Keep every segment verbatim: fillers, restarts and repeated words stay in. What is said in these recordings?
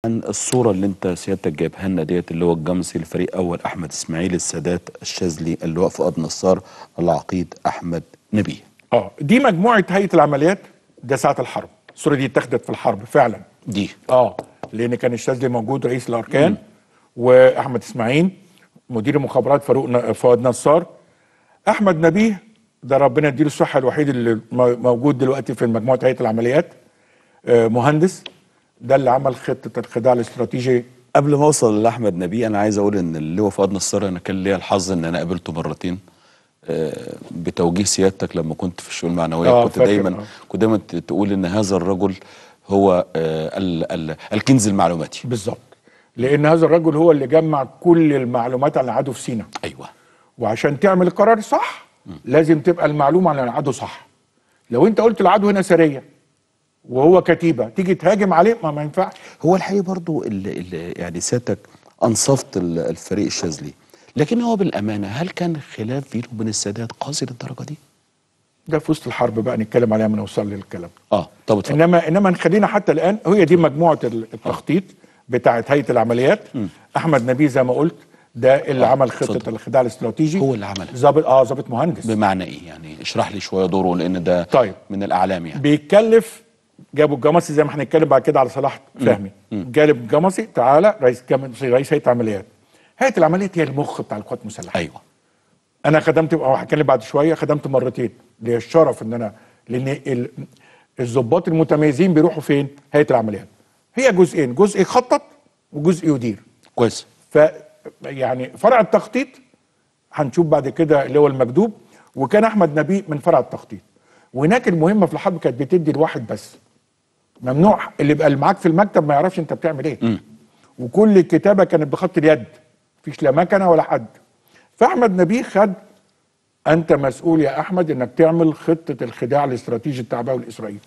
عن الصوره اللي انت سيادتك جايبها لنا ديت، اللي هو الجمسي الفريق اول احمد اسماعيل، السادات الشاذلي، اللواء فؤاد نصار، العقيد احمد نبيه. اه دي مجموعه هيئه العمليات، ده ساعه الحرب. الصوره دي اتخذت في الحرب فعلا دي اه لان كان الشاذلي موجود رئيس الاركان، واحمد اسماعيل مدير المخابرات فاروق فؤاد نصار. احمد نبيه ده ربنا يديله الصحه الوحيد اللي موجود دلوقتي في مجموعه هيئه العمليات، آه مهندس، ده اللي عمل خطه الخداع الاستراتيجي. قبل ما اوصل لاحمد نبيه انا عايز اقول ان اللواء فؤاد نصار انا كان ليا الحظ ان انا قابلته مرتين آه بتوجيه سيادتك لما كنت في الشؤون المعنويه. آه كنت دايما آه. كنت دايما تقول ان هذا الرجل هو آه ال ال الكنز المعلوماتي. بالظبط، لان هذا الرجل هو اللي جمع كل المعلومات عن العدو في سيناء. ايوه، وعشان تعمل القرار صح لازم تبقى المعلومه عن العدو صح. لو انت قلت العدو هنا سريه وهو كتيبه تيجي تهاجم عليه، ما ما ينفعش. هو الحقيقه برضو اللي اللي يعني سيادتك انصفت الفريق الشاذلي، لكن هو بالامانه هل كان خلاف بينه وبين السادات قاسي للدرجه دي؟ ده في وسط الحرب بقى نتكلم عليها ما نوصل للكلام. اه طب اتفضل. انما انما نخلينا حتى الان هي دي مجموعه التخطيط بتاعه هيئه العمليات. م. احمد نبيه زي ما قلت ده اللي آه. عمل خطه فضل. الخداع الاستراتيجي. هو اللي عملها. ظابط اه ظابط مهندس. بمعنى ايه يعني؟ اشرح لي شويه دوره لان ده طيب. من الاعلام يعني. بيتكلف، جابوا الجمصي زي ما هنتكلم بعد كده على صلاح فهمي. جالب الجمصي تعالى رئيس رئيس هيئه العمليات. هيئه العمليات هي المخ بتاع القوات المسلحه. ايوه. انا خدمت او هتكلم بعد شويه، خدمت مرتين، ليا الشرف ان انا لان الضباط المتميزين بيروحوا فين؟ هيئه العمليات. هي جزئين، جزء يخطط وجزء يدير. كويس. ف يعني فرع التخطيط هنشوف بعد كده اللي هو المكدوب، وكان احمد نبيه من فرع التخطيط. وهناك المهمه في الحرب كانت بتدي لواحد بس. ممنوع اللي يبقى اللي معاك في المكتب ما يعرفش انت بتعمل ايه. م. وكل الكتابه كانت بخط اليد، مفيش لا مكنه ولا حد. فاحمد نبيه خد، انت مسؤول يا احمد انك تعمل خطه الخداع الاستراتيجي التعبوي الاسرائيلي.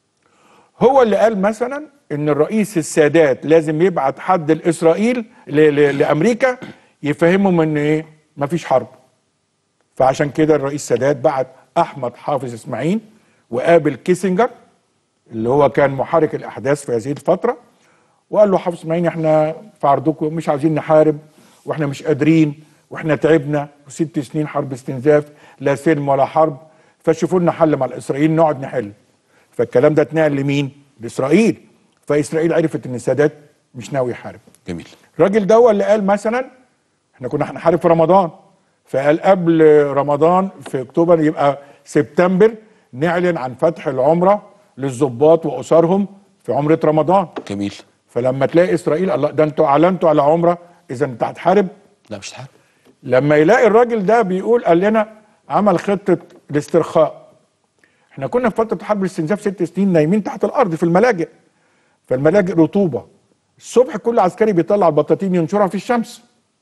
هو اللي قال مثلا ان الرئيس السادات لازم يبعت حد لاسرائيل لامريكا يفهمهم ان ايه؟ مفيش حرب. فعشان كده الرئيس السادات بعت احمد حافظ اسماعيل وقابل كيسنجر اللي هو كان محرك الاحداث في هذه الفتره، وقال له حافظ اسماعيل احنا في عرضكم مش عايزين نحارب واحنا مش قادرين واحنا تعبنا وست سنين حرب استنزاف لا سلم ولا حرب، فشوفوا لنا حل مع الاسرائيليين نقعد نحل. فالكلام ده اتنقل لمين؟ لاسرائيل. فاسرائيل عرفت ان السادات مش ناوي يحارب. جميل. الراجل ده هو اللي قال مثلا احنا كنا هنحارب في رمضان، فقال قبل رمضان في اكتوبر يبقى سبتمبر نعلن عن فتح العمره للضباط واسرهم في عمره رمضان. جميل. فلما تلاقي اسرائيل الله ده انتوا اعلنتوا على عمره، اذا انت هتحارب؟ لا مش هتحارب. لما يلاقي الراجل ده بيقول قال لنا عمل خطه الاسترخاء. احنا كنا في فتره حرب الاستنزاف ست سنين نايمين تحت الارض في الملاجئ. فالملاجئ رطوبه. الصبح كل عسكري بيطلع البطاطين ينشرها في الشمس.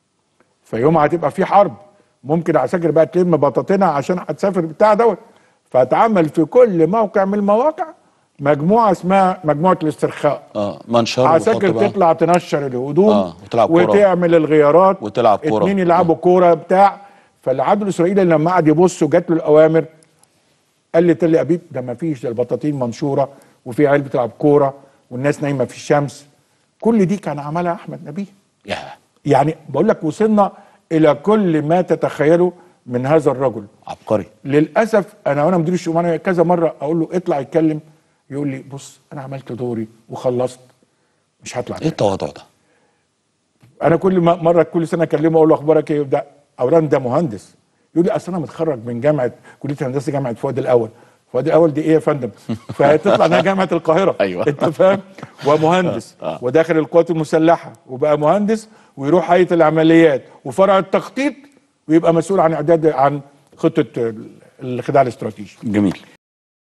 فيومها هتبقى في حرب. ممكن عساكر بقى تلم بطاطينها عشان هتسافر بتاع دوت. فاتعمل في كل موقع من المواقع مجموعه اسمها مجموعه الاسترخاء. اه منشر. عساكر تطلع تنشر الهدوم اه وتلعب كوره وتعمل الغيارات وتلعب كوره اتنين يلعبوا كوره بتاع. فالعدو الاسرائيلي لما قعد يبص وجات له الاوامر قال لي تل ابيب ده ما فيش، ده البطاطين منشوره وفي عيال بتلعب كوره والناس نايمه في الشمس. كل دي كان عملها احمد نبيه. yeah. يعني بقول لك وصلنا الى كل ما تتخيله من هذا الرجل عبقري. للاسف انا وانا مدير الشؤون كذا مره اقول له اطلع يتكلم، يقول لي بص انا عملت دوري وخلصت مش هطلع. ايه التواضع ده؟ انا كل مره كل سنه اكلمه اقول له اخبارك ايه؟ ده اولا ده مهندس، يقول لي اصل انا متخرج من جامعه كليه هندسه جامعه فؤاد الاول. فؤاد الاول دي ايه يا فندم؟ فهتطلع انها جامعه القاهره. ايوه انت فاهم؟ ومهندس آه. وداخل القوات المسلحه وبقى مهندس ويروح هيئه العمليات وفرع التخطيط ويبقى مسؤول عن اعداد عن خطه الخداع الاستراتيجي. جميل.